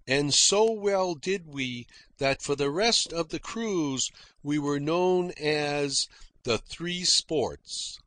And so well did we that for the rest of the cruise we were known as the Three Sports.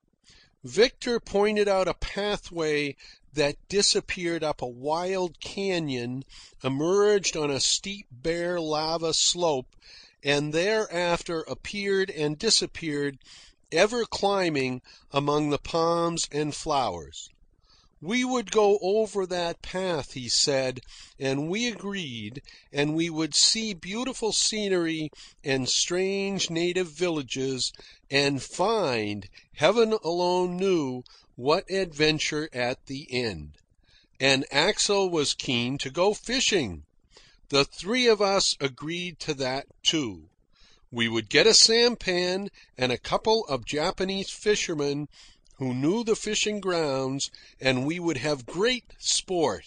Victor pointed out a pathway that disappeared up a wild canyon, emerged on a steep bare lava slope, and thereafter appeared and disappeared, ever climbing among the palms and flowers. We would go over that path, he said, and we agreed, and we would see beautiful scenery and strange native villages, and find, heaven alone knew, what adventure at the end. And Axel was keen to go fishing. The three of us agreed to that, too. We would get a sampan and a couple of Japanese fishermen who knew the fishing grounds, and we would have great sport.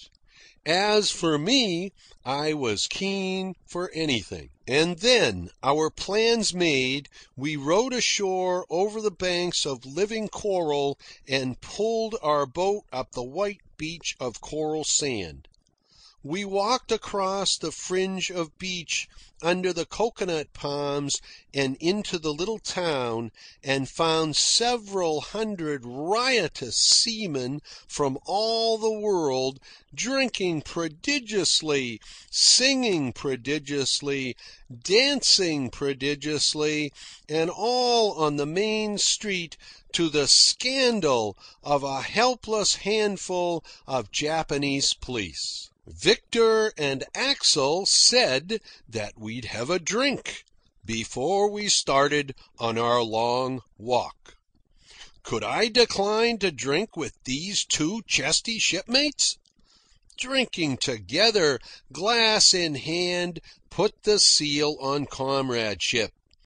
As for me, I was keen for anything. And then, our plans made, we rowed ashore over the banks of living coral and pulled our boat up the white beach of coral sand. We walked across the fringe of beach under the coconut palms and into the little town, and found several hundred riotous seamen from all the world, drinking prodigiously, singing prodigiously, dancing prodigiously, and all on the main street, to the scandal of a helpless handful of Japanese police. Victor and Axel said that we'd have a drink before we started on our long walk. Could I decline to drink with these two chesty shipmates? Drinking together, glass in hand, put the seal on comradeship.